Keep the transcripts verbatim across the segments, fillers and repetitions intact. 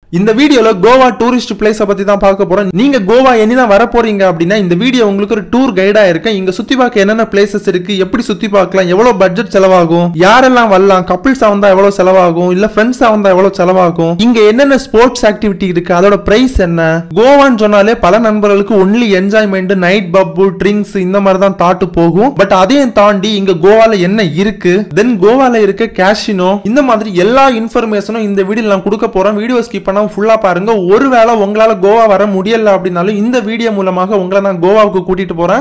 இந்த வீடியோல Goa tourist place பத்தி தான் பார்க்க போறோம். நீங்க கோவா என்னதான் வர போறீங்க அப்படின்னா இந்த வீடியோ உங்களுக்கு ஒரு டூர் கைடா இருக்கு. இங்க சுத்தி பார்க்க என்னென்ன பிளேசஸ் இருக்கு, எப்படி சுத்தி பார்க்கலாம், எவ்வளவு பட்ஜெட் செலவாகும், யாரெல்லாம் வரலாம், கப்பிள்ஸா வந்தா எவ்வளவு செலவாகும், இல்ல ஃப்ரெண்ட்ஸா வந்தா எவ்வளவு செலவாகும், இங்க என்னென்ன ஸ்போர்ட்ஸ் ஆக்டிவிட்டி இருக்கு, அதோட பிரைஸ் என்ன. கோவான்னு சொன்னாலே பல நண்பர்களுக்கு only enjoyment, night pub, drinks இந்த மாதிரி தான் தாட்டு போகும். பட் அதையும் தாண்டி இங்க கோவால என்ன இருக்கு, தென் கோவால இருக்க கேசினோ, இந்த மாதிரி எல்லா இன்ஃபர்மேஷனும் இந்த வீடியோல நான் கொடுக்க போறேன். வீடியோ ஸ்கிப் பண்ணாம ஃபுல்லா பாருங்க. ஒருவேளை உங்களால கோவா வர முடியல அப்படின்னாலும் இந்த வீடியோ மூலமாக உங்களை நான் கோவாவுக்கு கூட்டிட்டு போறேன்.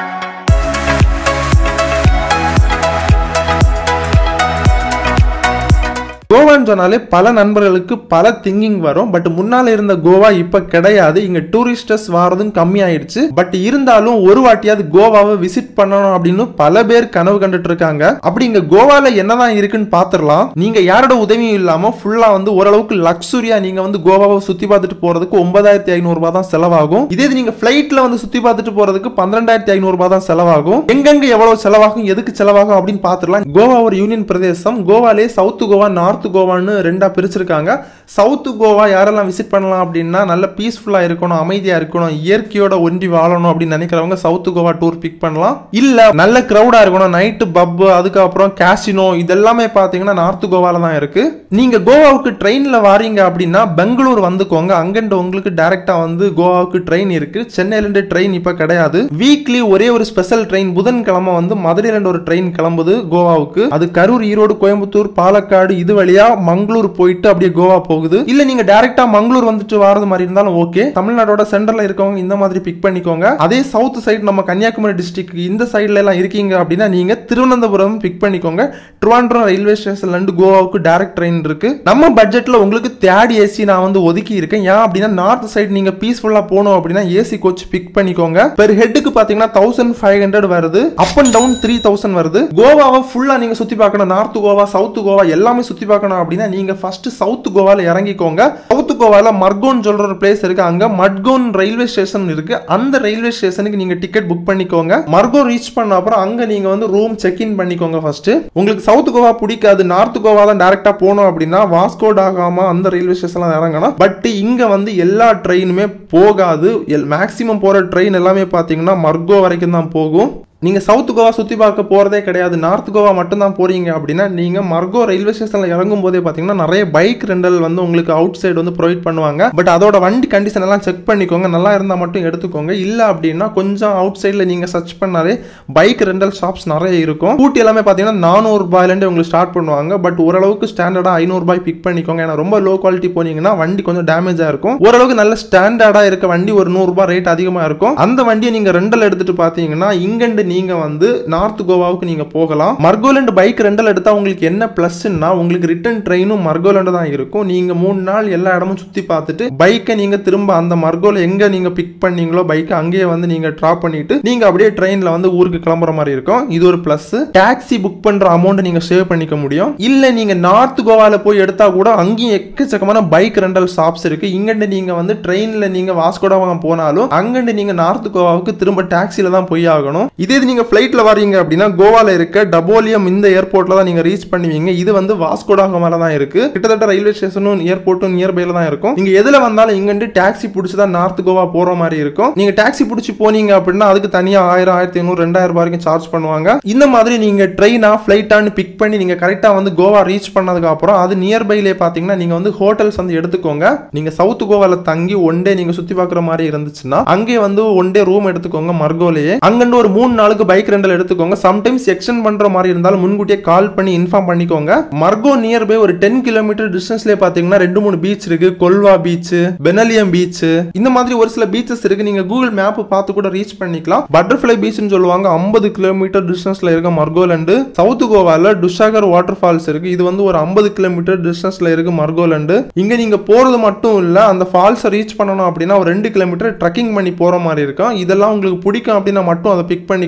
கோவான்னு சொன்னாலே பல நண்பர்களுக்கு பல திங்கிங் வரும். பட் முன்னால இருந்த கோவா இப்ப கிடையாது. இங்க டூரிஸ்டர்ஸ் வரதும் கம்மி ஆயிடுச்சு. பட் இருந்தாலும் ஒரு வாட்டியாவது கோவாவை விசிட் பண்ணணும் அப்படின்னு பல பேர் கனவு கண்டுட்டு இருக்காங்க. அப்படி இங்க கோவால என்னதான் இருக்குன்னு பாத்துடலாம். நீங்க யாரோட உதவியும் இல்லாம ஃபுல்லா வந்து ஓரளவுக்கு லக்ஸுரியா நீங்க வந்து கோவாவை சுத்தி பார்த்துட்டு போறதுக்கு ஒன்பதாயிரத்தி ஐநூறு ரூபாய் தான் செலவாகும். இதே நீங்க பிளைட்ல வந்து சுத்தி பார்த்துட்டு போறதுக்கு பன்னிரெண்டாயிரத்தி ஐநூறு ரூபாய் தான் செலவாகும். எங்கெங்க எவ்வளவு செலவாகும், எதுக்கு செலவாகும் அப்படின்னு பாத்துடலாம். கோவா ஒரு யூனியன் பிரதேசம். கோவாலே சவுத் கோவா, நார்த் கோவான்னு ரெண்டா பிரிச்சிருக்காங்க. சவுத் கோவா யாரெல்லாம் விசிட் பண்ணலாம் அப்படின்னா நல்ல பீஸ்ஃபுல்லா இருக்கணும், அமைதியா இருக்கணும், இயற்கையோட ஒன்றி வாழணும் அப்படின்னு நினைக்கிறவங்க சவுத் கோவா டூர் பிக் பண்ணலாம். இல்ல நல்ல கிரௌடா இருக்கணும், நைட் பப், அதுக்கப்புறம் கேசினோ, இதெல்லாமே பாத்தீங்கன்னா நார்த் கோவால தான் இருக்கு. நீங்க கோவாவுக்கு ட்ரெயின்ல வாரீங்க அப்படின்னா பெங்களூர் வந்துக்கோங்க. அங்கிருந்து உங்களுக்கு டைரக்டா வந்து கோவாவுக்கு ட்ரெயின் இருக்கு. சென்னையில இருந்து ட்ரெயின் இப்ப கிடையாது. வீக்லி ஒரே ஒரு ஸ்பெஷல் ட்ரெயின் புதன்கிழமை வந்து மதுரையில இருந்து ஒரு ட்ரெயின் கிளம்புது கோவாவுக்கு. அது கரூர், ஈரோடு, கோயம்புத்தூர், பாலக்காடு இது வழியா மங்களூர் போயிட்டு அப்படியே கோவா போகுது. இல்ல நீங்க டைரக்டா மங்களூர் வந்துட்டு வரது மாதிரி இருந்தாலும் ஓகே. தமிழ்நாடோட சென்டர்ல இருக்கவங்க இந்த மாதிரி பிக் பண்ணிக்கோங்க. அதே சவுத் சைடு நம்ம கன்னியாகுமரி டிஸ்ட்ரிக்ட் இந்த சைடுல எல்லாம் இருக்கீங்க அப்படின்னா நீங்க திருவனந்தபுரம் பிக் பண்ணிக்கோங்க. ட்ரிவாண்ட்ரம் ரயில்வே ஸ்டேஷன்ல இருந்து கோவாவுக்கு டைரக்ட் ட்ரெயின் இருக்கு. நம்ம பட்ஜெட்ல உங்களுக்கு தேர்ட் ஏசி நான் வந்து ஒதுக்கி இருக்கேன். ஏன் அப்படின்னா நார்த் சைடு நீங்க பீஸ்ஃபுல்லா போகணும் அப்படின்னா ஏசி கோச் பிக் பண்ணிக்கோங்க. பெர் ஹெட்டுக்கு பாத்தீங்கன்னா தௌசண்ட் ஃபைவ் ஹண்ட்ரட் வருது. Up and down three thousand வருது. கோவாவை ஃபுல்லா நீங்க சுத்தி பார்க்கணும். நார்த் கோவா, சவுத் கோவா எல்லாமே சுத்தி பார்க்கணும் அப்படின்னா நீங்க ஃபர்ஸ்ட் சவுத் கோவால இறங்கிக்கோங்க. சவுத் கோவால மர்கோன் சொல்ற ஒரு பிளேஸ் இருக்கு. அங்க மட்கோன் ரயில்வே ஸ்டேஷன் இருக்கு. அந்த ரயில்வே ஸ்டேஷனுக்கு நீங்க டிக்கெட் புக் பண்ணிக்கோங்க. மர்கோ ரீச் பண்ண அப்புறம் அங்க நீங்க வந்து ரூம் செக் இன் பண்ணிக்கோங்க. ஃபர்ஸ்ட் உங்களுக்கு சவுத் கோவா பிடிக்காது, நார்த் கோவா தான் டைரக்டா போகணும் அப்படின்னா வாஸ்கோ டாகாமா அந்த ரயில்வே ஸ்டேஷன்ல இறங்கணும். பட் இங்க வந்து எல்லா ட்ரெயினுமே போகாது. மேக்சிமம் போற ட்ரெயின் எல்லாமே பாத்தீங்கன்னா மர்கோ வரைக்கும் தான் போகும். நீங்க சவுத் கோவா சுத்தி பார்க்க போறதே கிடையாது, நார்த் கோவா மட்டும் தான் போறீங்க அப்படின்னா நீங்க மர்கோ ரயில்வே ஸ்டேஷன்ல இறங்கும் போதே பாத்தீங்கன்னா நிறைய பைக் ரெண்டல் வந்து உங்களுக்கு அவுட் சைடு வந்து ப்ரொவைட் பண்ணுவாங்க. பட் அதோட வண்டி கண்டிஷன் எல்லாம் செக் பண்ணிக்கோங்க. நல்லா இருந்தா மட்டும் எடுத்துக்கோங்க. இல்ல அப்படின்னா கொஞ்சம் அவுட் சைட்ல நீங்க சர்ச் பண்ணாலே பைக் ரெண்டல் ஷாப்ஸ் நிறைய இருக்கும். கூட்டி எல்லாமே பாத்தீங்கன்னா நானூறு ரூபாயில இருந்து உங்களுக்கு ஸ்டார்ட் பண்ணுவாங்க. பட் ஓரளவுக்கு ஸ்டாண்டர்டா ஐநூறு ரூபாய் பிக் பண்ணிக்கோங்க. ஏன்னா ரொம்ப லோ குவாலிட்டி போனீங்கன்னா வண்டி கொஞ்சம் டேமேஜா இருக்கும். ஓரளவுக்கு நல்ல ஸ்டாண்டர்டா இருக்க வண்டி ஒரு நூறு ரூபாய் ரேட் அதிகமா இருக்கும். அந்த வண்டியை நீங்க ரெண்டல் எடுத்துட்டு பாத்தீங்கன்னா இங்க நீங்க வந்து நார்த் கோவாவுக்கு நீங்க போகலாம். மர்கோலண்ட் பைக் ரெண்டல் எடுத்தா உங்களுக்கு என்ன பிளஸ்னா உங்களுக்கு ரிட்டர்ன் ட்ரெயினும் மர்கோலண்ட் தான் இருக்கும். நீங்க மூணு நாள் எல்லா இடமும் சுத்தி பார்த்துட்டு பைக்கை நீங்க திரும்ப அந்த மர்கோல எங்க நீங்க பிக் பண்ணீங்களோ பைக் அங்கேயே வந்து நீங்க டிராப் பண்ணிட்டு நீங்க அப்படியே ட்ரெயின்ல வந்து ஊருக்கு கிளம்புற மாதிரி இருக்கும். இது ஒரு பிளஸ். டாக்ஸி புக் பண்ற அமௌண்ட் நீங்க சேவ் பண்ணிக்க முடியும். இல்ல நீங்க நார்த் கோவால போய் எடுத்தா கூட அங்கேயும் எக்கச்சக்கமான பைக் ரெண்டல் ஷாப்ஸ் இருக்கு. இங்கிருந்து நீங்க வந்து ட்ரெயின்ல நீங்க வாஸ்கோடாவா போனாலும் அங்கிருந்து நீங்க நார்த் கோவாவுக்கு திரும்ப டாக்ஸில தான் போய் ஆகணும். இதே நீங்க ஃபிளைட்ல வரீங்க அப்படின்னா கோவால இருக்க டபோலியம் இந்த ஏர்போர்ட்ல தான் நீங்க ரீச் பண்ணுவீங்க. இது வந்து வாஸ்கோடாகமால தான் இருக்கு. கிட்டத்தட்ட ரயில்வே ஸ்டேஷனும் ஏர்போர்ட்டும் நியர்பைல தான் இருக்கும். நீங்க எதுல வந்தாலும் இங்க இருந்து டாக்ஸி பிடிச்சி தான் நார்த் கோவா போற மாதிரி இருக்கும். நீங்க டாக்ஸி பிடிச்சி போனீங்க அப்படின்னா அதுக்கு தனியா ஆயிரம், ஆயிரத்தி ஐநூறு, ரெண்டாயிரம் ரூபாய் வரைக்கும் சார்ஜ் பண்ணுவாங்க. இந்த மாதிரி நீங்க ட்ரெயினா பிளைட்டான்னு பிக் பண்ணி நீங்க கரெக்டா வந்து கோவா ரீச் பண்ணதுக்கு அப்புறம் அது நியர்பைலே பாத்தீங்கன்னா நீங்க வந்து ஹோட்டல்ஸ் வந்து எடுத்துக்கோங்க. நீங்க சவுத் கோவால தங்கி ஒன் டே நீங்க சுத்தி பார்க்குற மாதிரி இருந்துச்சுன்னா அங்கே வந்து ஒன் டே ரூம் எடுத்துக்கோங்க மர்கோலேயே. அங்கிருந்து ஒரு மூணு நாளுக்கு பைக் ரெண்டல் எடுத்துக்கோங்க. சம்டைம்ஸ் எக்ஸ்டெண்ட் பண்ற மாதிரி இருந்தாலும் முன்கூட்டியே கால் பண்ணி இன்ஃபார்ம் பண்ணிக்கோங்க. மர்கோ நியர்பை ஒரு டென் கிலோமீட்டர் டிஸ்டன்ஸ்லயே பாத்தீங்கன்னா ரெண்டு மூணு பீச் இருக்கு. கொல்வா பீச், பெனலியம் பீச், இந்த மாதிரி ஒரு சில பீச்சஸ் இருக்கு. நீங்க கூகுள் மேப் பார்த்து கூட ரீச் பண்ணிக்கலாம். பட்டர்ஃபிளை பீச்னு சொல்லுவாங்க. ஐம்பது கிலோமீட்டர் டிஸ்டன்ஸ்ல இருக்க மர்கோலண்டு. சவுத் கோவால டுஷாகர் வாட்டர் ஃபால்ஸ் இருக்கு. இது வந்து ஒரு ஐம்பது கிலோமீட்டர் டிஸ்டன்ஸ்ல இருக்கு மர்கோலண்டு. இங்க நீங்க போறது மட்டும் இல்ல அந்த ஃபால்ஸ் ரீச் பண்ணணும் அப்படின்னா ஒரு ரெண்டு கிலோமீட்டர் ட்ரக்கிங் பண்ணி போற மாதிரி இருக்கும். இதெல்லாம் உங்களுக்கு பிடிக்கும் அப்படின்னா மட்டும் அதை பிக் பண்ணிக்கோங்க.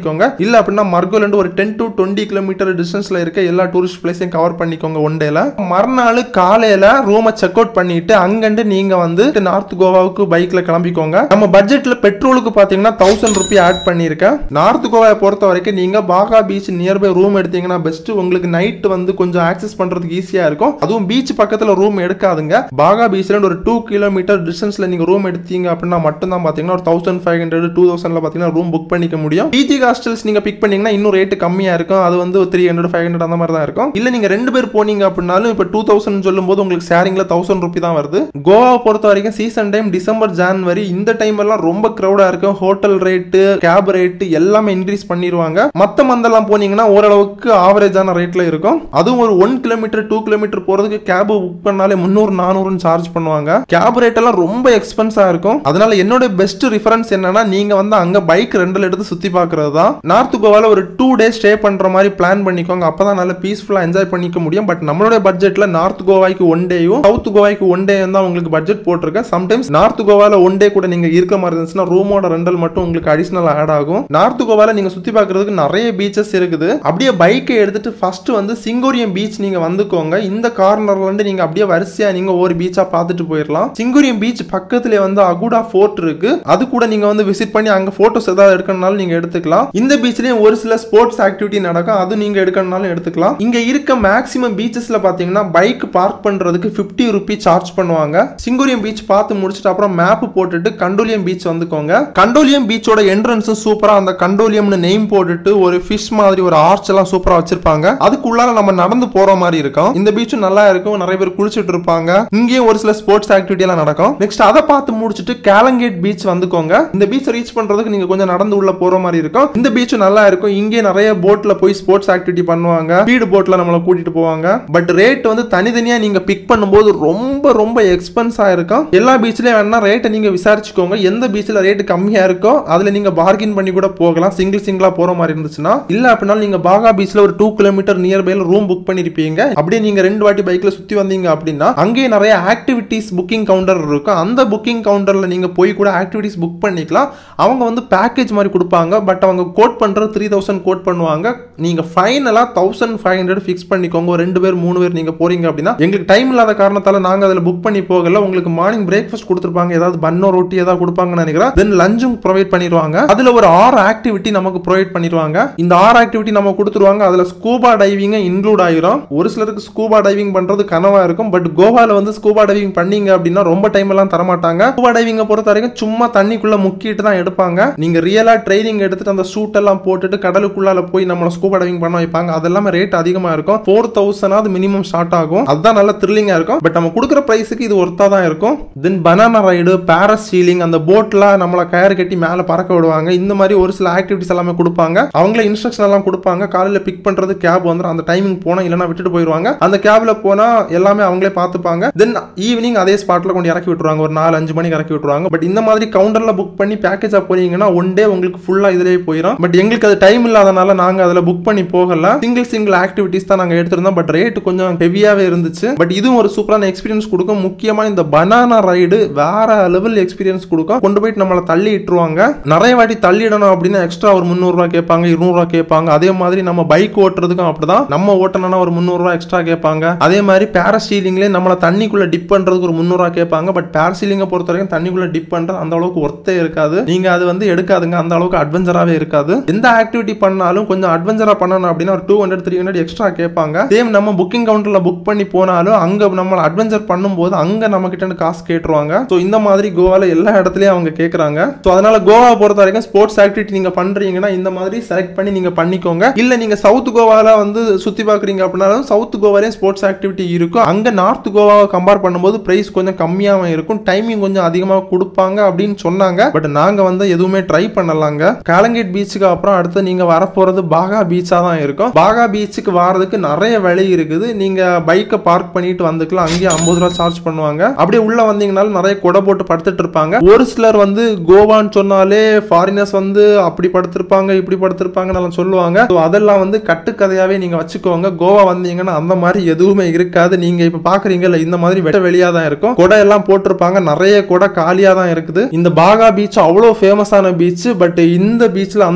பண்ணிக்கோங்க. இல்ல அப்படின்னா மர்கோல இருந்து ஒரு டென் டு டுவெண்ட்டி கிலோமீட்டர் டிஸ்டன்ஸ்ல இருக்க எல்லா டூரிஸ்ட் பிளேஸையும் கவர் பண்ணிக்கோங்க ஒன் டேல. மறுநாள் காலையில ரூமை செக் அவுட் பண்ணிட்டு அங்கிருந்து நீங்க வந்து நார்த் கோவாவுக்கு பைக்ல கிளம்பிக்கோங்க. நம்ம பட்ஜெட்ல பெட்ரோலுக்கு பாத்தீங்கன்னா தௌசண்ட் ருபி ஆட் பண்ணிருக்கேன். நார்த் கோவாவை பொறுத்த வரைக்கும் நீங்க பாகா பீச் நியர்பை ரூம் எடுத்தீங்கன்னா பெஸ்ட். உங்களுக்கு நைட் வந்து கொஞ்சம் ஆக்சஸ் பண்றதுக்கு ஈஸியா இருக்கும். அதுவும் பீச் பக்கத்துல ரூம் எடுக்காதுங்க. பாகா பீச்ல ஒரு டூ கிலோமீட்டர் டிஸ்டன்ஸ்ல நீங்க ரூம் எடுத்தீங்க அப்படின்னா மட்டும் தான் பாத்தீங்கன்னா ஒரு தௌசண்ட் ஃபைவ் ஹண்ட்ரட் டூ தௌசண்ட்ல பாத்தீங்கன்னா ரூம் புக் பண்ணிக்க முடியும். பிஜி ஹாஸ்டல்ஸ் நீங்க பிக் பண்ணீங்கன்னா இன்னும் ரேட் கம்மியா இருக்கும். அது வந்து த்ரீ ஹண்ட்ரட் ஃபைவ் ஹண்ட்ரட் அந்த மாதிரி தான் இருக்கும். இல்ல நீங்க ரெண்டு பேர் போனீங்க அப்படின்னாலும் இப்ப டூ தௌசண்ட் சொல்லும் போது உங்களுக்கு ஷேரிங்ல தௌசண்ட் ருபி தான் வருது. கோவாவை பொறுத்த வரைக்கும் சீசன் டைம் டிசம்பர் ஜான்வரி இந்த டைம் எல்லாம் ரொம்ப கிரௌடா இருக்கும். ஹோட்டல் ரேட்டு கேப் ரேட்டு எல்லாமே இன்க்ரீஸ் பண்ணிடுவாங்க. மத்த மந்தெல்லாம் போனீங்கன்னா ஓரளவுக்கு ஆவரேஜான ரேட்ல இருக்கும். அதுவும் ஒரு ஒன் கிலோமீட்டர் டூ கிலோமீட்டர் போறதுக்கு கேப் புக் பண்ணாலே முன்னூறு நானூறு சார்ஜ் பண்ணுவாங்க. கேப் ரேட் எல்லாம் ரொம்ப எக்ஸ்பென்ஸா இருக்கும். அதனால என்னோட பெஸ்ட் ரிஃபரன்ஸ் என்னன்னா நீங்க வந்து அங்க பைக் ரெண்டல் எடுத்து சுத்தி பாக்குறது தான். நார்த் கோவால ஒரு டூ டேஸ் ஸ்டே பண்ற மாதிரி பிளான் பண்ணிக்கோங்க. அப்பதான் நல்ல பீஸ்ஃபுல்லா என்ஜாய் பண்ணிக்க முடியும். பட் நம்மளோட பட்ஜெட்ல நார்த் கோவாய்க்கு ஒன் டேயும் சவுத் கோவாய்க்கு ஒன் டே தான் உங்களுக்கு பட்ஜெட் போட்டிருக்கேன். சம்டைம்ஸ் நார்த் கோவால ஒன் டே கூட நீங்க இருக்க மாதிரி இருந்துச்சுன்னா ரூமோட ரெண்டல் மட்டும் உங்களுக்கு அடிஷனல் ஆட் ஆகும். நார்த் கோவால நீங்க சுத்தி பாக்குறதுக்கு நிறைய பீச்சஸ் இருக்குது. அப்படியே பைக்கை எடுத்துட்டு ஃபர்ஸ்ட் வந்து சிங்கோரியம் பீச் நீங்க வந்துக்கோங்க. இந்த கார்னர்ல இருந்து நீங்க அப்படியே வரிசையா நீங்க ஒரு பீச்சா பார்த்துட்டு போயிடலாம். சிங்கோரியம் பீச் பக்கத்துல வந்து அகுடா ஃபோர்ட் இருக்கு. அது கூட நீங்க வந்து விசிட் பண்ணி அங்க போட்டோஸ் ஏதாவது எடுக்கணும்னாலும் நீங்க எடுத்துக்கலாம். இந்த பீச்லயும் ஒரு சில ஸ்போர்ட்ஸ் ஆக்டிவிட்டி நடக்கும். அது நீங்க எடுக்கணும்னாலும் எடுத்துக்கலாம். இங்க இருக்க மேக்ஸிமம் பீச்சஸ்ல பாத்தீங்கன்னா பைக் பார்க் பண்றதுக்கு பிப்டி ருபி சார்ஜ் பண்ணுவாங்க. சிங்கோரியம் பீச் பார்த்து முடிச்சிட்டு அப்புறம் மேப் போட்டுட்டு கண்டோலியம் பீச் வந்துக்கோங்க. கண்டோலியம் பீச்சோட என்ட்ரன்ஸும் சூப்பரா அந்த கண்டோலியம்னு நேம் போட்டுட்டு ஒரு ஃபிஷ் மாதிரி ஒரு ஆர்ச் எல்லாம் சூப்பரா வச்சிருப்பாங்க. அதுக்குள்ளார நம்ம நடந்து போற மாதிரி இருக்கும். இந்த பீச்சும் நல்லா இருக்கும். நிறைய பேர் குளிச்சிட்டு இருப்பாங்க. இங்கேயும் ஒரு சில ஸ்போர்ட்ஸ் ஆக்டிவிட்டி எல்லாம் நடக்கும். நெக்ஸ்ட் அதை பார்த்து முடிச்சிட்டு கேலங்கேட் பீச் வந்துக்கோங்க. இந்த பீச் ரீச் பண்றதுக்கு நீங்க கொஞ்சம் நடந்து உள்ள போற மாதிரி இருக்கும். இந்த பீச் நல்லா இருக்கும். இங்கே நிறைய போட்ல போய் ஸ்போர்ட்ஸ் ஆக்டிவிட்டி பண்ணுவாங்க. ஸ்பீட் போட்ல நம்மள கூட்டிட்டு போவாங்க. பட் ரேட் வந்து தனித்தனியா நீங்க பிக் பண்ணும்போது ரொம்ப ரொம்ப எக்ஸ்பென்ஸா இருக்கும். எல்லா பீச்லயும் வேணா ரேட்டை நீங்க விசாரிச்சுக்கோங்க. எந்த பீச்ல ரேட் கம்மியா இருக்கோ அதுல நீங்க பார்கின் பண்ணி கூட போகலாம். சிங்கிள் சிங்கிளா போற மாதிரி இருந்துச்சுன்னா. இல்ல அப்படின்னா நீங்க பாகா பீச்ல ஒரு டூ கிலோமீட்டர் நியர்பைல ரூம் புக் பண்ணிருப்பீங்க. அப்படியே நீங்க ரெண்டு வாட்டி பைக்ல சுத்தி வந்தீங்க அப்படின்னா அங்கேயே நிறைய ஆக்டிவிட்டிஸ் புக்கிங் கவுண்டர் இருக்கும். அந்த புக்கிங் கவுண்டர்ல நீங்க போய் கூட ஆக்டிவிட்டிஸ் புக் பண்ணிக்கலாம். அவங்க வந்து பேக்கேஜ் மாதிரி கொடுப்பாங்க. பட் அவங்க கோட் பண்றது த்ரீ தௌசண்ட் கோட் பண்ணுவாங்க. நீங்க ஃபைனலா தௌசண்ட் ஃபைவ் ஹண்ட்ரட் ஃபிக்ஸ் பண்ணிக்கோங்க. ரெண்டு பேர் மூணு பேர் நீங்க போறீங்க அப்படின்னா எங்களுக்கு டைம் இல்லாத காரணத்தால நாங்க அதுல புக் பண்ணி போகல. உங்களுக்கு மார்னிங் பிரேக்ஃபாஸ்ட் கொடுத்துருப்பாங்க. ஏதாவது பன்னோ ரொட்டி ஏதாவது கொடுப்பாங்கன்னு நினைக்கிறேன். தென் லஞ்சும் ப்ரொவைட் பண்ணிடுவாங்க. அதுல ஒரு ஆறு ஆக்டிவிட்டி நமக்கு ப்ரொவைட் பண்ணிடுவாங்க. இந்த ஆறு ஆக்டிவிட்டி நம்ம கொடுத்துருவாங்க. அதுல ஸ்கூபா டைவிங் இன்க்ளூட் ஆயிரும். ஒரு சிலருக்கு ஸ்கூபா டைவிங் பண்றது கனவா இருக்கும். பட் கோவால வந்து ஸ்கூபா டைவிங் பண்ணீங்க அப்படின்னா ரொம்ப டைம் எல்லாம் தரமாட்டாங்க. ஸ்கூபா டைவிங் பொறுத்த வரைக்கும் சும்மா தண்ணிக்குள்ள முக்கிட்டு தான் எடுப்பாங்க. நீங்க ரியலா ட்ரைனிங் எடுத்துட்டு அந்த சூட் எல்லாம் போட்டுட்டு கடலுக்குள்ளால போய் நம்ம ஸ்கூபா டைவிங் பண்ண வைப்பாங்க. அதெல்லாம் ரேட் அதிகமா இருக்கும். ஃபோர் தௌசண்ட் மினிமம் ஸ்டார்ட் ஆகும். அதுதான் நல்ல த்ரில்லிங்கா இருக்கும். பட் நம்ம கொடுக்குற பிரைஸுக்கு இது ஒர்த்தா தான் இருக்கும். தென் பனானா ரைடு, பாராசீலிங், அந்த போட்ல நம்மள கயிறு கட்டி மேல பறக்க விடுவாங்க. இந்த மாதிரி ஒரு சில ஆக்டிவிட்டிஸ் எல்லாமே கொடுப்பாங்க. அவங்களே இன்ஸ்ட்ரக்ஷன் எல்லாம் கொடுப்பாங்க. காலையில பிக் பண்றது கேப் வந்து அந்த டைமிங் போனா இல்லைன்னா விட்டுட்டு போயிருவாங்க. அந்த கேப்ல போனா எல்லாமே அவங்களே பார்த்துப்பாங்க. தென் ஈவினிங் அதே ஸ்பாட்ல கொண்டு இறக்கி விட்டுருவாங்க. ஒரு நாலு அஞ்சு மணிக்கு இறக்கி விட்டுருவாங்க. பட் இந்த மாதிரி கவுண்டர்ல புக் பண்ணி பேக்கேஜா போறீங்கன்னா ஒன் டே உங்களுக்கு ஃபுல்லா இதுலயே போயிடும். பட் எங்களுக்கு அது டைம் இல்லாதனால நாங்க அதுல புக் பண்ணி போகல. சிங்கிள் சிங்கிள் ஆக்டிவிட்டிஸ் தான் நாங்க எடுத்திருந்தோம். பட் ரேட் கொஞ்சம் ஹெவியாவே இருந்துச்சு. பட் இதுவும் ஒரு சூப்பரான எக்ஸ்பீரியன்ஸ் கொடுக்கும். முக்கியமா இந்த பனானா ரைடு வேற லெவல் எக்ஸ்பீரியன்ஸ் கொடுக்கும். கொண்டு போயிட்டு நம்மள தள்ளி இட்டுருவாங்க. நிறைய வாட்டி தள்ளிடணும் அப்படின்னா எக்ஸ்ட்ரா ஒரு முந்நூறு ரூபாய் கேட்பாங்க, இருநூறு ரூபாய் கேட்பாங்க. அதே மாதிரி நம்ம பைக் ஓட்டுறதுக்கும் அப்படிதான். நம்ம ஓட்டணும்னா ஒரு முந்நூறு ரூபாய் எக்ஸ்ட்ரா கேட்பாங்க. அதே மாதிரி பாராசீலிங்ல நம்மள தண்ணிக்குள்ள டிப் பண்றதுக்கு ஒரு முந்நூறு ரூபாய் கேட்பாங்க. பட் பாராசீலிங்க பொறுத்த வரைக்கும் தண்ணிக்குள்ள டிப் பண்றது அந்த அளவுக்கு ஒர்த்தே இருக்காது. நீங்க அது வந்து எடுக்காதுங்க. அந்த அளவுக்கு அட்வென்ச்சராவே இருக்காது. எந்த ஆக்டிவிட்டி பண்ணாலும் கொஞ்சம் அட்வென்ச்சரா பண்ணணும் அப்படின்னா ஒரு two hundred three hundred extra கேட்பாங்க. சேம் நம்ம புக்கிங் கவுண்டர்ல புக் பண்ணி போனாலும் அங்க நம்ம அட்வென்ச்சர் பண்ணும்போது அங்க நம்ம கிட்ட காசு கேட்டுருவாங்க. சோ இந்த மாதிரி கோவால எல்லா இடத்துலயும் அவங்க கேக்குறாங்க. சோ அதனால கோவா பொறுத்த வரைக்கும் ஸ்போர்ட்ஸ் ஆக்டிவிட்டி நீங்க பண்றீங்கன்னா இந்த மாதிரி செலக்ட் பண்ணி நீங்க பண்ணிக்கோங்க. இல்ல நீங்க சவுத் கோவால வந்து சுத்தி பாக்குறீங்க அப்படின்னாலும் சவுத் கோவாலயும் ஸ்போர்ட்ஸ் ஆக்டிவிட்டி இருக்கும். அங்க நார்த் கோவாவை கம்பேர் பண்ணும்போது பிரைஸ் கொஞ்சம் கம்மியாவும் இருக்கும். டைமிங் கொஞ்சம் அதிகமாக கொடுப்பாங்க அப்படின்னு சொன்னாங்க. பட் நாங்க வந்து எதுவுமே ட்ரை பண்ணலாங்க. காலங்கேட் பீச்சுக்கு அப்புறம் அடுத்து நீங்க வரப்போறது பாகா பீச்சா தான் இருக்கும். பாகா பீச்சுக்கு வரதுக்கு நிறைய வழி இருக்குது. நீங்க பைக்கை பார்க் பண்ணிட்டு வந்துக்கலாம். அங்கேயே ஐம்பது ரூபாய் சார்ஜ் பண்ணுவாங்க. அப்படியே உள்ள வந்தீங்கனாலும் நிறைய கொடை போட்டு படுத்துட்டு இருப்பாங்க. ஒரு சிலர் வந்து கோவான்னு சொன்னாலே ஃபாரினர்ஸ் வந்து அப்படி படுத்திருப்பாங்க இப்படி படுத்திருப்பாங்க சொல்லுவாங்க. அதெல்லாம் வந்து கட்டுக்கதையாவே நீங்க வச்சுக்கோங்க. கோவா வந்தீங்கன்னா அந்த மாதிரி எதுவுமே இருக்காது. நீங்க இப்ப பாக்குறீங்கல்ல இந்த மாதிரி வெட்ட வெளியா தான் இருக்கும். கொடை எல்லாம் போட்டிருப்பாங்க. நிறைய கொடை காலியா தான் இருக்குது. இந்த பாகா பீச் அவ்வளவு ஃபேமஸான பீச். பட் இந்த பீச்ல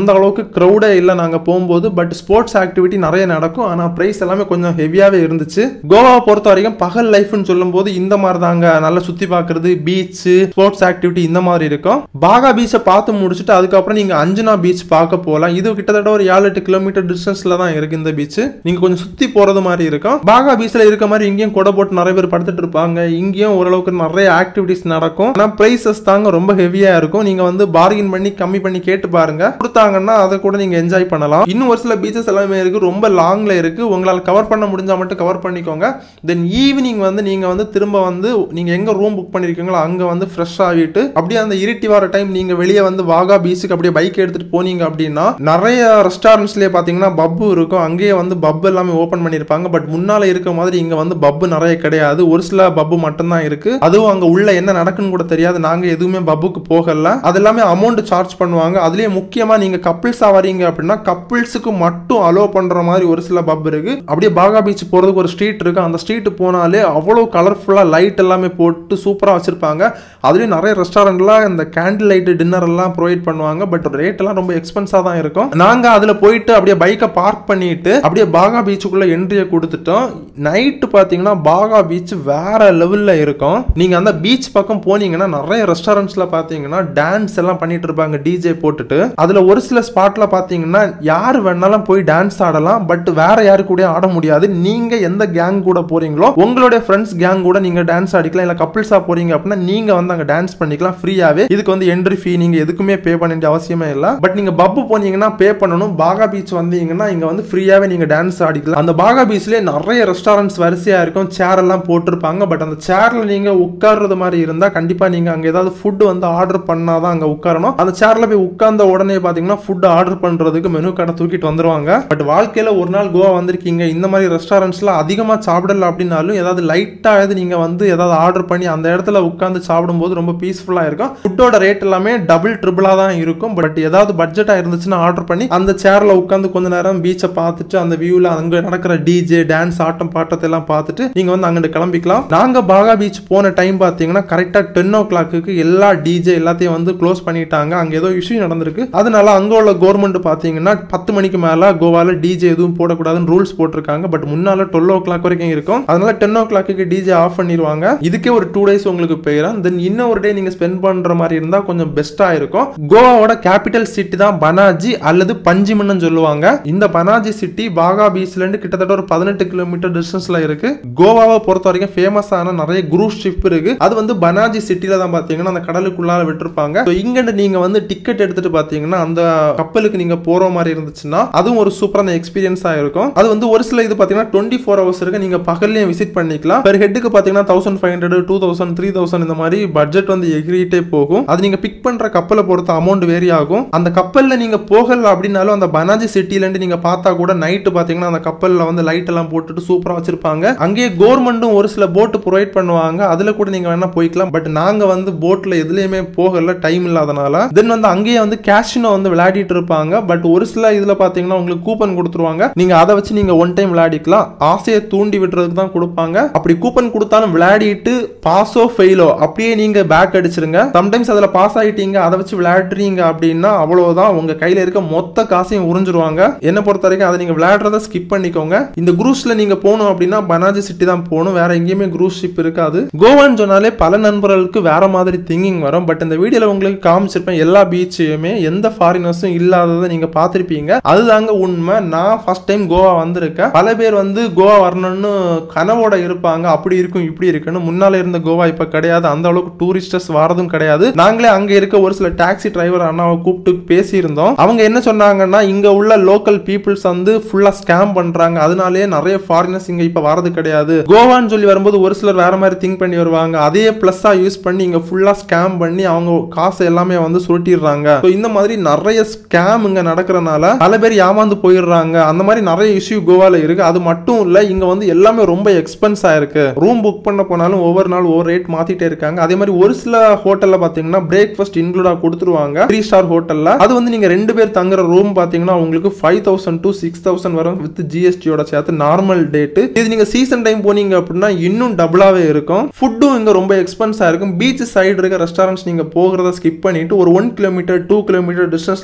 அந்த அளவுக்கு க்ரௌடே இல்லை நாங்க போகும்போது. பட் ஸ்போர்ட்ஸ் ஆக்டிவிட்டி நிறைய நடக்கும். ஆனா பிரைஸ் எல்லாமே கொஞ்சம் ஹெவியாவே இருந்துச்சு. கோவாவை பொறுத்த வரைக்கும் பகல் லைஃப்னு சொல்லும் போது இந்த மாதிரி தாங்க, நல்லா சுத்தி பாக்குறது, பீச், ஸ்போர்ட்ஸ் ஆக்டிவிட்டி இந்த மாதிரி இருக்கும். பாகா பீச்சை பார்த்து முடிச்சுட்டு அதுக்கப்புறம் நீங்க அஞ்சனா பீச் பார்க்க போகலாம். இது கிட்டத்தட்ட ஒரு ஏழு எட்டு கிலோமீட்டர் டிஸ்டன்ஸ்ல தான் இருக்கு இந்த பீச். நீங்க கொஞ்சம் சுத்தி போறது மாதிரி இருக்கும். பாகா பீச்ல இருக்க மாதிரி இங்கேயும் கொடை போட்டு நிறைய பேர் படுத்துட்டு இருப்பாங்க. இங்கேயும் ஓரளவுக்கு நிறைய ஆக்டிவிட்டிஸ் நடக்கும். ஆனா பிரைசஸ் தாங்க ரொம்ப ஹெவியா இருக்கும். நீங்க வந்து பார்கின் பண்ணி கம்மி பண்ணி கேட்டு பாருங்க, கொடுத்தாங்கன்னா அதை கூட நீங்க என்ஜாய் பண்ணலாம். இன்னும் ஒரு சில பீச்சஸ் எல்லாமே இருக்கு, ரொம்ப லாங்ல இருக்கு. உங்களால கவர் பண்ண முடிஞ்சா மட்டும் கவர் பண்ணிக்கோங்க. தென் ஈவினிங் வந்து நீங்க வந்து திரும்ப வந்து நீங்க எங்க ரூம் புக் பண்ணிருக்கீங்களோ அங்க வந்து ஃப்ரெஷ் ஆகிட்டு அப்படியே அந்த இருட்டி வர டைம் நீங்க வெளியே வந்து வாகா பீச்சுக்கு அப்படியே பைக் எடுத்துட்டு போனீங்க அப்படின்னா நிறைய ரெஸ்டாரண்ட்ஸ்லயே பாத்தீங்கன்னா பப்பு இருக்கும். அங்கேயே வந்து பப் எல்லாமே ஓபன் பண்ணிருப்பாங்க. பட் முன்னால இருக்க மாதிரி இங்க வந்து பப்பு நிறைய கிடையாது. ஒரு சில பப்பு மட்டும் தான் இருக்கு. அதுவும் அங்க உள்ள என்ன நடக்குன்னு கூட தெரியாது. நாங்க எதுவுமே பப்புக்கு போகல. அது எல்லாமே அமௌண்ட் சார்ஜ் பண்ணுவாங்க. அதுலயே முக்கியமா நீங்க கப்பிள்ஸா வரீங்க அப்படின்னா கப்பிள்ஸுக்கு மட்டும் அலோ பண்ற மாதிரி ஒரு சில பப் இருக்கு. அப்படியே பாகா பீச் போறதுக்கு ஒரு ஸ்ட்ரீட் இருக்கு. அந்த ஸ்ட்ரீட் போனாலே அவ்வளவு கலர்ஃபுல்லா லைட் எல்லாமே போட்டு சூப்பரா வச்சிருப்பாங்க. அதுலயும் நிறைய ரெஸ்டாரண்ட்ல இந்த கேண்டில் லைட் டின்னர் எல்லாம் ப்ரொவைட் பண்ணுவாங்க. பட் ரேட் எல்லாம் ரொம்ப எக்ஸ்பென்ஸா தான் இருக்கும். நாங்க அதுல போயிட்டு அப்படியே பைக்கை பார்க் பண்ணிட்டு அப்படியே பாகா பீச்சுக்குள்ள என்ட்ரியை கொடுத்துட்டோம். நைட்டு பாத்தீங்கன்னா பாகா பீச் வேற லெவல்ல இருக்கும். நீங்க அந்த பீச் பக்கம் போனீங்கன்னா நிறைய ரெஸ்டாரண்ட்ஸ்ல பாத்தீங்கன்னா டான்ஸ் எல்லாம் பண்ணிட்டு இருப்பாங்க டிஜே போட்டுட்டு. அதுல ஒரு சில ஸ்பாட்ல பாத்தீங்கன்னா யாரு வேணாலும் போய் டான்ஸ் ஆடலாம். பட் வேற யாரு கூட ஆட முடியாது. நீங்க எந்த கேங் கூட போறீங்களோ உங்களுடைய ஃப்ரெண்ட்ஸ் கேங் கூட நீங்க டான்ஸ் ஆடிக்கலாம். இல்ல கப்பிள்ஸா போறீங்க அப்படின்னா நீங்க வந்து அங்க டான்ஸ் பண்ணிக்கலாம் ஃப்ரீயாவே. இதுக்கு வந்து என்ட்ரி ஃபீ நீங்க எதுக்குமே பே பண்ண வேண்டிய அவசியமே இல்ல. பட் நீங்க பப்பு போனீங்கன்னா பே பண்ணணும். பாகா பீச் வந்தீங்கன்னா இங்க வந்து ஃப்ரீயாவே நீங்க டான்ஸ் ஆடிக்கலாம். அந்த பாகா பீச்லயே நிறைய ரெஸ்டாரண்ட்ஸ் வரிசையா இருக்கும். சேர் எல்லாம் போட்டிருப்பாங்க. பட் அந்த சேர்ல நீங்க உட்கார்றது மாதிரி இருந்தா கண்டிப்பா நீங்க அங்க ஏதாவது ஃபுட் வந்து ஆர்டர் பண்ணாதான் அங்க உட்காரணும். அந்த சேர்ல போய் உட்கார்ந்த உடனே பாத்தீங்கன்னா ஃபுட் ஆர்டர் பண்றதுக்கு மெனு கடை தூக்கிட்டு வந்துருவாங்க. பட் வாழ்க்கையில ஒரு நாள் கோவா வந்திருக்கீங்க, இந்த மாதிரி ரெஸ்டாரண்ட்ஸ்ல அதிகமா சாப்பிடல அப்படின்னாலும் ஏதாவது லைட்டா நீங்க வந்து ஏதாவது ஆர்டர் பண்ணி அந்த இடத்துல உட்கார்ந்து சாப்பிடும்போது ரொம்ப பீஸ்ஃபுல்லா இருக்கும். ஃபுட்டோட ரேட் எல்லாமே டபுள் ட்ரிபிளா தான் இருக்கும். பட் ஏதாவது பட்ஜெட்டா இருந்துச்சுன்னா ஆர்டர் பண்ணி அந்த சேர்ல உட்கார்ந்து கொஞ்ச நேரம் பீச்சை பார்த்துட்டு அந்த வியூல அங்க நடக்கிற டிஜே டான்ஸ் ஆட்டம் பாட்டத்தை எல்லாம் பார்த்துட்டு நீங்க வந்து அங்கிட்டு கிளம்பிக்கலாம். நாங்க பாகா பீச் போன டைம் பாத்தீங்கன்னா கரெக்டா டென் ஓ கிளாக்கு எல்லா டிஜே எல்லாத்தையும் வந்து க்ளோஸ் பண்ணிட்டாங்க. அங்க ஏதோ இஷ்யூ நடந்திருக்கு. அதனால அங்க உள்ள கவர்மெண்ட் பாத்தீங்கன்னா பத்து மணிக்கு மேல கோவால டிஜே எதுவும் போடக்கூடாதுன்னு ரூல்ஸ் போட்டிருக்காங்க. பட் முன்னால டுவெல் ஓ கிளாக் வரைக்கும் இருக்கும். அதனால டென் ஓ கிளாக்கு டிஜே ஆஃப் பண்ணிடுவாங்க. இதுக்கே ஒரு டூ டேஸ் உங்களுக்கு போயிடும். தென் இன்னும் ஒரு டே நீங்க ஸ்பெண்ட் பண்ற மாதிரி இருந்தா கொஞ்சம் பெஸ்டா இருக்கும். கோவாவோட கேபிட்டல் சிட்டி தான் பனாஜி அல்லது பஞ்சிமன்னு சொல்லுவாங்க. இந்த பனாஜி சிட்டி பாகா பீச்ல இருந்து கிட்டத்தட்ட ஒரு பதினெட்டு கிலோமீட்டர் டிஸ்டன்ஸ்ல இருக்கு. கோவாவை பொறுத்த வரைக்கும் ஃபேமஸான நிறைய குரூஸ் ஷிப் இருக்கு. அது வந்து பனாஜி சிட்டில தான் பாத்தீங்கன்னா அந்த கடலுக்குள்ளால விட்டுருப்பாங்க. இங்க நீங்க வந்து டிக்கெட் எடுத்துட்டு பாத்தீங்கன்னா அந்த கப்பலுக்கு நீங்க போற மாதிரி இருந்துச்சுன்னா அதுவும் ஒரு சூப்பரான எக்ஸ்பீரியன்ஸா இருக்கும். அது வந்து ஒரு சில இது பாத்தீங்கன்னா டுவெண்ட்டி ஃபோர் ஹவர்ஸ் இருக்கு. நீங்க பகல்லையும் விசிட் பண்ணிக்கலாம். பெர் ஹெட்டுக்கு பாத்தீங்கன்னா thousand five hundred two thousand three thousand இந்த மாதிரி பட்ஜெட் வந்து எகிரிட்டே போகும். அது நீங்க பிக் பண்ற கப்பலை பொறுத்த அமௌண்ட் வேரி ஆகும். அந்த கப்பல்ல நீங்க போகல அப்படின்னாலும் அந்த பனாஜி சிட்டில இருந்து நீங்க பார்த்தா கூட நைட்டு பாத்தீங்கன்னா அந்த கப்பல்ல வந்து லைட் எல்லாம் போட்டுட்டு சூப்பரா வச்சிருப்பாங்க. அங்கேயே கவர்மெண்ட்டும் ஒரு சில போட் ப்ரொவைட் பண்ணுவாங்க. அதுல கூட நீங்க வேணா போய்க்கலாம். பட் நாங்க வந்து போட்ல எதுலயுமே போகல, டைம் இல்லாதனால. தென் வந்து அங்கேயே வந்து கேஷினோ வந்து விளையாடிட்டு இருப்பாங்க. பட் ஒரு சில இதுல பாத்தீங்கன்னா உங்களுக்கு கூப்பன் கொடுத்துருவாங்க. நீங்க அதை வச்சு நீங்க ஒன் டைம் விளையாடிக்கலாம். ஆசையை தூண்டி விடுறதுக்கு தான் கொடுப்பாங்க. அப்படி கூப்பன் கொடுத்தாலும் விளையாடிட்டு பாஸோ ஃபெயிலோ அப்படியே நீங்க பேக் அடிச்சிருங்க. சம்டைம்ஸ் அதுல பாஸ் ஆயிட்டீங்க, அதை வச்சு விளையாடுறீங்க அப்படின்னா அவ்வளவுதான், உங்க கையில இருக்க மொத்த காசையும் உறிஞ்சிருவாங்க. என்ன பொறுத்த வரைக்கும் அதை நீங்க விளையாடுறத ஸ்கிப் பண்ணிக்கோங்க. இந்த குரூஸ்ல நீங்க போகணும் அப்படின்னா பனாஜி சிட்டி தான் போகணும். வேற எங்கேயுமே குரூஸ் ஷிப் இருக்காது. கோவான்னு சொன்னாலே பல நண்பர்களுக்கு வேற மாதிரி திங்கிங் வரும். பட் இந்த வீடியோல உங்களுக்கு காமிச்சிருப்பேன் எல்லா பீச்சையுமே எந்த ஃபாரினர்ஸும் இல்லாததை நீங்க பார்த்திருப்பீங்க. அதுதாங்க உண்மை. நான் ஃபர்ஸ்ட் டைம் கோவா வந்திருக்கேன். பல பேர் வந்து கோவா வரணும்னு கனவோட இருப்பாங்க. அப்படி இருக்கும் இப்படி இருக்குன்னு. முன்னால இருந்த கோவா இப்ப கிடையாது. அந்த அளவுக்கு டூரிஸ்டர்ஸ் வரதும் கிடையாது. நாங்களே அங்க இருக்க ஒரு சில டாக்ஸி டிரைவர் அண்ணாவை கூப்பிட்டு பேசி இருந்தோம். அவங்க என்ன சொன்னாங்கன்னா இங்க உள்ள லோக்கல் பீப்புள்ஸ் வந்து ஃபுல்லா ஸ்கேம் பண்றாங்க. அதனாலேயே நிறைய ஃபாரினர்ஸ் இங்க இப்ப வரது கிடையாது. கோவான்னு சொல்லி வரும்போது ஒரு சிலர் வேற மாதிரி திங்க் பண்ணி வருவாங்க. அதே பிளஸ்ஸா யூஸ் பண்ணி இங்க ஃபுல்லா ஸ்கேம் பண்ணி அவங்க காசு எல்லாமே வந்து சுருட்டிடுறாங்க. இந்த மாதிரி நிறைய ஸ்கேம் இங்க நடக்கிறனால பல பேர் ஏமாந்து போயிடுறாங்க. அந்த மாதிரி நிறைய இஷ்யூ கோவால இருக்கு. அது மட்டும் இல்ல, இங்க வந்து எல்லாமே ரொம்ப எக்ஸ்பென்ஸ் ஆயிருக்கு. ரூம் புக் பண்ண போனாலும் ஒவ்வொரு நாள் ஒவ்வொரு ரேட் மாத்திட்டே இருக்காங்க. அதே மாதிரி ஒரு சில ஹோட்டல்ல பாத்தீங்கன்னா பிரேக்ஃபாஸ்ட் இன்க்ளூடா கொடுத்துருவாங்க. த்ரீ ஸ்டார் ஹோட்டல்ல அது வந்து நீங்க ரெண்டு பேர் தங்குற ரூம் பாத்தீங்கன்னா உங்களுக்கு five thousand to six thousand வரும் வித் ஜிஎஸ்டியோட சேர்த்து நார்மல் டேட். இது நீங்க சீசன் டைம் போனீங்க அப்படின்னா இன்னும் டபுளாவே இருக்கும். ஃபுட்டும் இங்க ரொம்ப எக்ஸ்பென்ஸா இருக்கும். பீச் சைடு இருக்க ரெஸ்டாரண்ட்ஸ் நீங்க போகிறத ஸ்கிப் பண்ணிட்டு ஒரு ஒன் கிலோமீட்டர் டூ கிலோமீட்டர் டிஸ்டன்ஸ்ல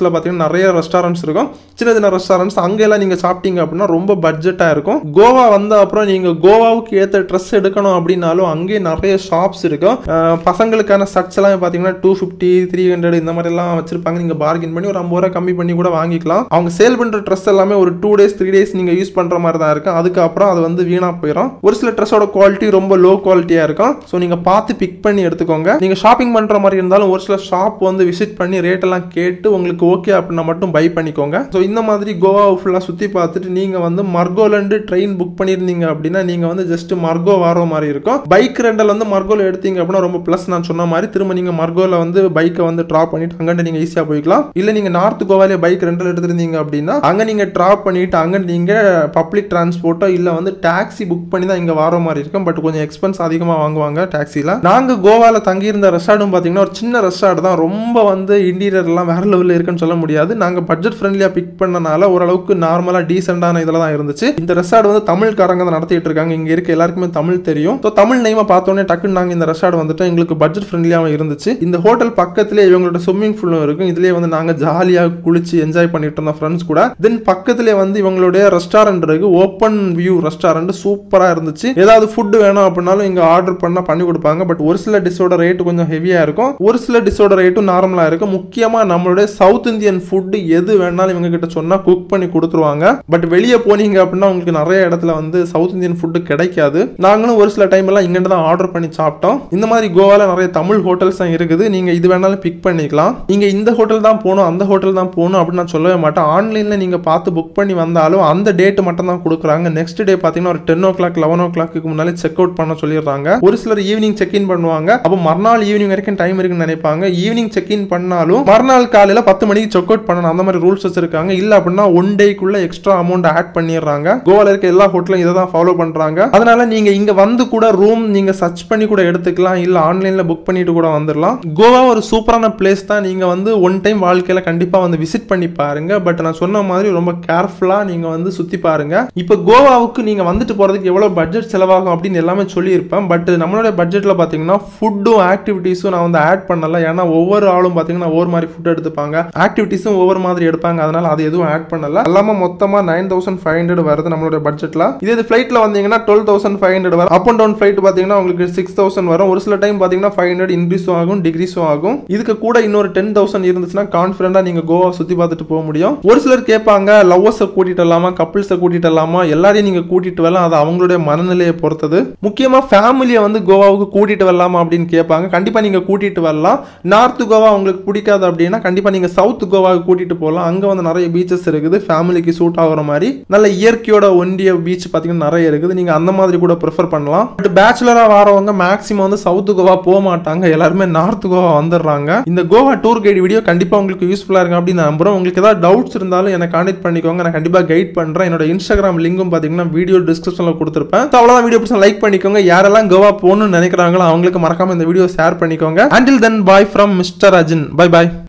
பீச்ல பாத்தீங்கன்னா நிறைய ரெஸ்டாரண்ட்ஸ் இருக்கும், சின்ன சின்ன ரெஸ்டாரண்ட்ஸ். அங்க எல்லாம் நீங்க சாப்பிட்டீங்க அப்படின்னா ரொம்ப பட்ஜெட்டா இருக்கும். கோவா வந்த அப்புறம் நீங்க கோவாவுக்கு ஏத்த ட்ரெஸ் எடுக்கணும் அப்படின்னாலும் அங்கே நிறைய ஷாப்ஸ் இருக்கும். பசங்களுக்கான ஷர்ட்ஸ் எல்லாம் பாத்தீங்கன்னா டூ பிப்டி த்ரீ ஹண்ட்ரட் இந்த மாதிரி எல்லாம் வச்சிருப்பாங்க. நீங்க பார்கெயின் பண்ணி ஒரு ஐம்பது ரூபாய் கம்மி பண்ணி கூட வாங்கிக்கலாம். அவங்க சேல் பண்ற ட்ரெஸ் எல்லாமே ஒரு டூ டேஸ் த்ரீ டேஸ் நீங்க யூஸ் பண்ற மாதிரி தான் இருக்கும். அதுக்கப்புறம் அது வந்து வீணா போயிடும். ஒரு சில ட்ரெஸ்ஸோட குவாலிட்டி ரொம்ப லோ குவாலிட்டியா இருக்கும். ஸோ நீங்க பார்த்து பிக் பண்ணி எடுத்துக்கோங்க. நீங்க ஷாப்பிங் பண்ற மாதிரி இருந்தாலும் ஒரு சில ஷாப் வந்து விசிட் பண்ணி ரேட் எல்லாம் கேட்டு உங்களுக்கு ஓகே அப்படின்னா மட்டும் பை பண்ணிக்கோங்க. ஸோ இந்த மாதிரி கோவாவை ஃபுல்லா சுத்தி பார்த்துட்டு நீங்க வந்து மர்கோல இருந்து ட்ரெயின் புக் பண்ணிருந்தீங்க அப்படின்னா நீங்க வந்து ஜஸ்ட் மர்கோ வர மாதிரி இருக்கும். பைக் ரெண்டல் வந்து மர்கோல எடுத்தீங்க அப்படின்னா ரொம்ப பிளஸ். நான் சொன்ன மாதிரி திரும்ப நீங்க மர்கோல வந்து பைக்கை வந்து டிராப் பண்ணிட்டு அங்க நீங்க ஈஸியா போய்க்கலாம். இல்ல நீங்க நார்த் கோவாலே பைக் ரெண்டல் எடுத்திருந்தீங்க அப்படின்னா அங்க நீங்க டிராப் பண்ணிட்டு அங்க நீங்க பப்ளிக் டிரான்ஸ்போர்ட்டோ இல்ல வந்து டாக்ஸி புக் பண்ணி தான் இங்க வர மாதிரி இருக்கும். பட் கொஞ்சம் எக்ஸ்பென்ஸ் அதிகமா வாங்குவாங்க டாக்ஸில. நாங்க கோவால தங்கி இருந்த ரெஸ்டார்ட்டும் பாத்தீங்கன்னா ஒரு சின்ன ரெஸ்டார்ட் தான். ரொம்ப வந்து இன்டீரியர் எல்லாம் வேற லெவல்ல இருக்குன்னு சொல்ல முடியாது. நாங்க பட்ஜெட் ஃப்ரெண்ட்லியா பிக் பண்ணனால ஓரளவுக்கு நார்மலா டீசென்டான இதுல தான் இருந்துச்சு. இந்த ரெஸ்டார்ட் வந்து தமிழ்காரங்க தான் நடத்திட்டு இருக்காங்க. இங்க இருக்க எல்லாருக்குமே தமிழ் தெரியும். ஸோ தமிழ் நேமா பார்த்தோன்னே டக்குன்னு நாங்க இந்த ரெஸ்டார்ட் வந்துட்டு எங்களுக்கு பட்ஜெட் ஃப்ரெண்ட்லியாவும் இருந்துச்சு. இந்த ஹோட்டல் பக்கத்திலே இவங்களோட ஸ்விம்மிங் பூலும் இருக்கும். இதுலயே வந்து நாங்க ஜாலியா குளிச்சு என்ஜாய் பண்ணிட்டு இருந்தோம் ஃப்ரெண்ட்ஸ் கூட. தென் பக்கத்திலே வந்து இவங்களுடைய ரெஸ்டாரண்ட் இருக்கு, ஓப்பன் வியூ ரெஸ்டாரண்ட். சூப்பரா இருந்துச்சு. ஏதாவது ஃபுட் வேணும் அப்படின்னாலும் இங்க ஆர்டர் பண்ணா பண்ணி கொடுப்பாங்க. பட் ஒரு சில டிஷ்ஷோட ரேட் கொஞ்சம் ஹெவியா இருக்கும், ஒரு சில டிஷ்ஷோட ரேட்டும் நார்மலா இருக்கும். முக்கியமா நம்மளுடைய சவுத் இந்தியன் ஃபுட் எது வேணாலும் இவங்க கிட்ட சொன்னா குக் பண்ணி கொடுத்துருவாங்க. பட் வெளியே போனீங்க அப்படின்னா உங்களுக்கு நிறைய இடத்துல வந்து சவுத் இந்தியன் ஃபுட் கிடைக்காது. நாங்களும் ஒரு சில டைம் எல்லாம் இங்கிட்ட தான் ஆர்டர் பண்ணி சாப்பிட்டோம். இந்த மாதிரி கோவால நிறைய தமிழ் ஹோட்டல்ஸ் தான் இருக்குது. நீங்க இது வேணாலும் பிக் பண்ணிக்கலாம். நீங்க இந்த ஹோட்டல் தான் போகணும் அந்த ஹோட்டல் தான் போகணும் அப்படின்னு நான் சொல்லவே மாட்டேன். ஆன்லைன்ல நீங்க பார்த்து புக் பண்ணி வந்தாலும் அந்த டேட் மட்டும் தான் கொடுக்குறாங்க. நெக்ஸ்ட் டே பாத்தீங்கன்னா ஒரு டென் ஓ கிளாக் லெவன் ஓ கிளாக்கு முன்னாலே செக் அவுட் பண்ண சொல்லிடுறாங்க. ஒரு சிலர் ஈவினிங் செக் இன் பண்ணுவாங்க. அப்போ மறுநாள் ஈவினிங் வரைக்கும் டைம் இருக்குன்னு நினைப்பாங்க. ஈவினிங் செக் இன் பண்ணாலும் மறுநாள் காலையில பத்து மணிக்கு செக் அவுட் பண்ணணும். அந்த மாதிரி ரூல்ஸ் வச்சிருக்காங்க. இல்ல அப்படின்னா ஒன் டேக்குள்ள எக்ஸ்ட்ரா அமௌண்ட் ஆட் பண்ணிடுறாங்க. கோவால இருக்க எல்லா ஹோட்டலும் இதை தான் ஃபாலோ பண்றாங்க. அதனால நீங்க இங்க வந்து கூட ரூம் நீங்க சர்ச் பண்ணி கூட எடுத்துக்கலாம். இல்ல ஆன்லைன்ல புக் பண்ணிட்டு கூட வந்துடலாம். கோவா ஒரு சூப்பரான பிளேஸ் தான். நீங்க வந்து ஒன் டைம் வாழ்க்கையில கண்டிப்பா வந்து விசிட் பண்ணி பாருங்க. பட் நான் சொன்ன மாதிரி ரொம்ப கேர்ஃபுல்லா நீங்க வந்து சுத்தி பாருங்க. இப்ப கோவாவுக்கு நீங்க வந்துட்டு போறதுக்கு எவ்வளவு பட்ஜெட் செலவாகும் அப்படின்னு எல்லாமே சொல்லியிருப்பேன். பட் நம்மளோட பட்ஜெட்ல பாத்தீங்கன்னா ஃபுட்டும் ஆக்டிவிட்டிஸும் நான் வந்து ஆட் பண்ணல. ஏன்னா ஒவ்வொரு ஆளும் பாத்தீங்கன்னா ஒவ்வொரு மாதிரி ஃபுட் எடுத்துப்பாங்க, ஆக்டிவிட்டிஸும் ஒவ்வொரு மாதிரி எடுப்பாங்க. அதனால அது எதுவும் ஆட் பண்ணல. எல்லாமே மொத்தமா நைன் தௌசண்ட் ஃபைவ் ஹண்ட்ரட் வருது நம்மளோட பட்ஜெட்ல. இதே ஃபிளைட்ல வந்தீங்கன்னா டுவெல் தௌசண்ட் ஃபைவ் ஹண்ட்ரட் வரும். அப் அண்ட் டவுன் ஃபிளைட் பாத்தீங்கன்னா உங்களுக்கு சிக்ஸ் தௌசண்ட் வரும். ஒரு சில டைம் பாத்தீங்கன்னா ஃபைவ் ஹண்ட்ரட் இன்க்ரீஸும் ஆகும் டிகிரீஸும் ஆகும். இதுக்கு கூட இன்னொரு டென் தௌசண்ட் இருந்துச்சுன்னா கான்ஃபிடண்டா நீங்க கோவா சுத்தி பார்த்துட்டு போக முடியும். ஒரு சிலர் கேட்பாங்க லவ்வர்ஸை கூட்டிட்டு வரலாமா கப்பிள்ஸை கூட்டிட்டு வரலாமா, எல்லாரையும் நீங்க கூட்டிட்டு வரலாம். அது அவங்களுடைய மனநிலையை பொறுத்தது. முக்கியமா ஃபேமிலியை வந்து கோவாவுக்கு கூட்டிட்டு வரலாமா அப்படின்னு கேட்பாங்க. கண்டிப்பா நீங்க கூட்டிட்டு வரலாம். நார்த் கோவா உங்களுக்கு பிடிக்காது அப்படின்னா கண்டிப்பா நீங்க சவுத் கோவாவுக்கு கூட்டிட்டு போகலாம். அங்க வந்து நிறைய பீச்சஸ் இருக்குது ஃபேமிலிக்கு சூட் ஆகுற மாதிரி. நல்ல இயற்கையோட ஒன்றிய பீச் பாத்தீங்கன்னா நிறைய இருக்குது. நீங்க அந்த மாதிரி கூட ப்ரிஃபர் பண்ணலாம். பட் பேச்சுலரா வரவங்க மேக்ஸிமம் வந்து சவுத் கோவா போக மாட்டாங்க. எல்லாருமே நார்த் கோவா வந்துடுறாங்க. இந்த கோவா டூர் கைடு வீடியோ கண்டிப்பா உங்களுக்கு யூஸ்ஃபுல்லா இருக்கும் அப்படின்னு நம்புறேன். உங்களுக்கு ஏதாவது டவுட்ஸ் இருந்தாலும் எனக்கு கான்டாக்ட் பண்ணிக்கோங்க. நான் கண்டிப்பா கைட் பண்றேன். என்னோட இன்ஸ்டாகிராம் லிங்கும் பாத்தீங்கன்னா வீடியோ டிஸ்கிரிப்ஷன்ல கொடுத்திருப்பேன். அவ்வளவுதான். வீடியோ பிடிச்சா லைக் பண்ணிக்கோங்க. யாரெல்லாம் கோவா போகணும்னு நினைக்கிறாங்களோ அவங்களுக்கு மறக்காம இந்த வீடியோ ஷேர் பண்ணிக்கோங்க. Until then, bye from mister Ajin. Bye bye.